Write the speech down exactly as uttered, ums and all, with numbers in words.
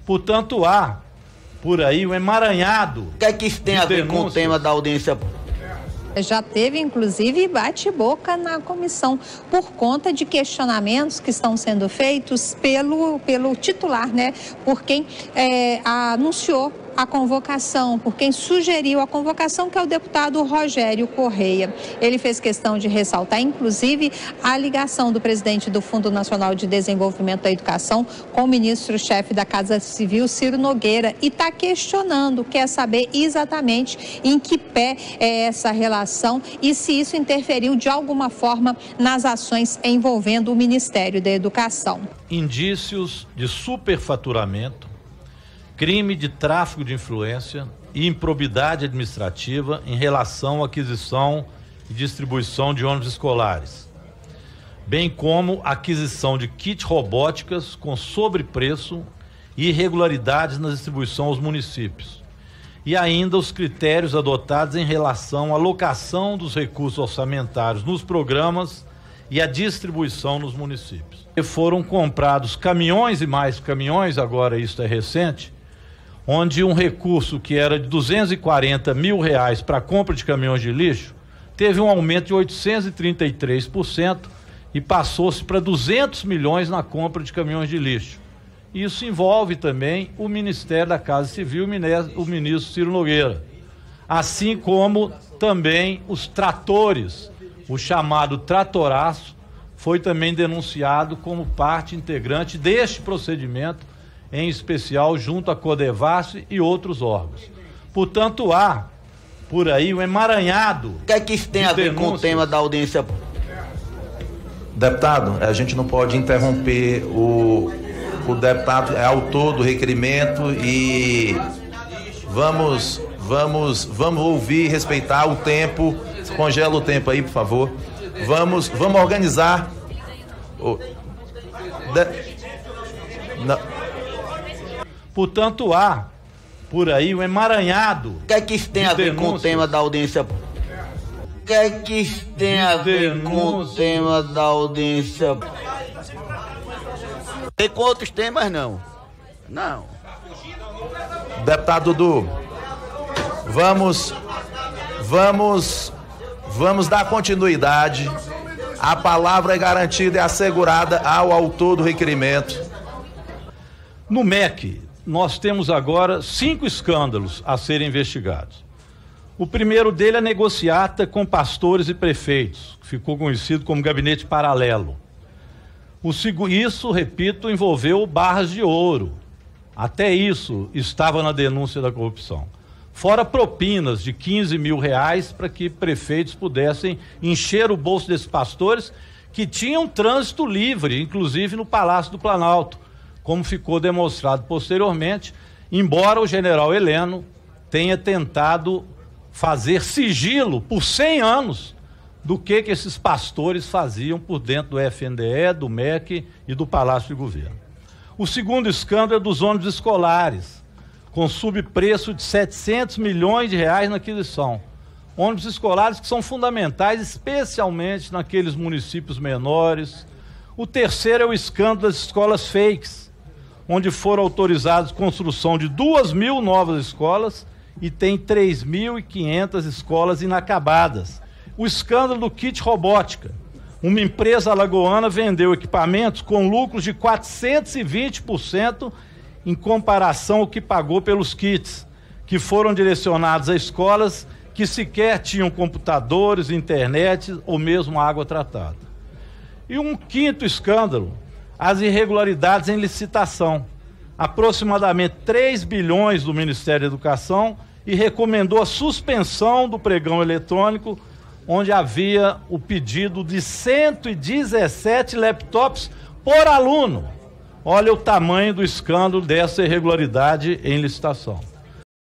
Portanto, há por aí um emaranhado. O que é que isso tem a ver com o tema da audiência? Já teve, inclusive, bate-boca na comissão por conta de questionamentos que estão sendo feitos pelo, pelo titular, né? Por quem é, anunciou a convocação, por quem sugeriu a convocação, que é o deputado Rogério Correia. Ele fez questão de ressaltar, inclusive, a ligação do presidente do Fundo Nacional de Desenvolvimento da Educação com o ministro-chefe da Casa Civil, Ciro Nogueira, e está questionando, quer saber exatamente em que pé é essa relação e se isso interferiu de alguma forma nas ações envolvendo o Ministério da Educação. Indícios de superfaturamento, crime de tráfico de influência e improbidade administrativa em relação à aquisição e distribuição de ônibus escolares, bem como aquisição de kits robóticas com sobrepreço e irregularidades na distribuição aos municípios, e ainda os critérios adotados em relação à alocação dos recursos orçamentários nos programas e a distribuição nos municípios. E foram comprados caminhões e mais caminhões, agora isso é recente, onde um recurso que era de duzentos e quarenta mil reais para a compra de caminhões de lixo teve um aumento de oitocentos e trinta e três por cento e passou-se para duzentos milhões na compra de caminhões de lixo. Isso envolve também o Ministério da Casa Civil, o ministro Ciro Nogueira, assim como também os tratores, o chamado tratoraço, foi também denunciado como parte integrante deste procedimento, em especial junto à Codevasf e outros órgãos. Portanto, há por aí um emaranhado. O que é que isso tem a ver com o tema da audiência? Deputado, a gente não pode interromper o, o deputado, é autor do requerimento, e vamos, vamos, vamos ouvir, respeitar o tempo. Congela o tempo aí, por favor. Vamos, vamos organizar. O, de, não. Portanto, há por aí um emaranhado. O que é que isso tem a ver com o tema da audiência? O que é que isso tem a ver com o tema da audiência? Tem com outros temas, não? Não. Deputado Dudu, vamos, vamos, vamos dar continuidade. A palavra é garantida e assegurada ao autor do requerimento. No M E C, nós temos agora cinco escândalos a serem investigados. O primeiro dele é negociata com pastores e prefeitos, que ficou conhecido como gabinete paralelo. O segundo, isso, repito, envolveu barras de ouro. Até isso estava na denúncia da corrupção. Fora propinas de quinze mil reais para que prefeitos pudessem encher o bolso desses pastores que tinham trânsito livre, inclusive no Palácio do Planalto, como ficou demonstrado posteriormente, embora o general Heleno tenha tentado fazer sigilo por cem anos do que, que esses pastores faziam por dentro do F N D E, do M E C e do Palácio de Governo. O segundo escândalo é dos ônibus escolares, com subpreço de setecentos milhões de reais na aquisição. Ônibus escolares que são fundamentais, especialmente naqueles municípios menores. O terceiro é o escândalo das escolas fakes, onde foram autorizadas a construção de duas mil novas escolas e tem três mil e quinhentas escolas inacabadas. O escândalo do kit robótica. Uma empresa alagoana vendeu equipamentos com lucros de quatrocentos e vinte por cento em comparação ao que pagou pelos kits, que foram direcionados a escolas que sequer tinham computadores, internet ou mesmo água tratada. E um quinto escândalo, as irregularidades em licitação. Aproximadamente três bilhões do Ministério da Educação, e recomendou a suspensão do pregão eletrônico, onde havia o pedido de cento e dezessete laptops por aluno. Olha o tamanho do escândalo dessa irregularidade em licitação.